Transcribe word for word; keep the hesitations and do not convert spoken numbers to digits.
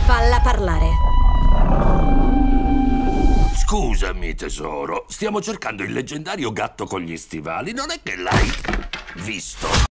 Falla parlare. Scusami, tesoro. Stiamo cercando il leggendario gatto con gli stivali. Non è che l'hai visto?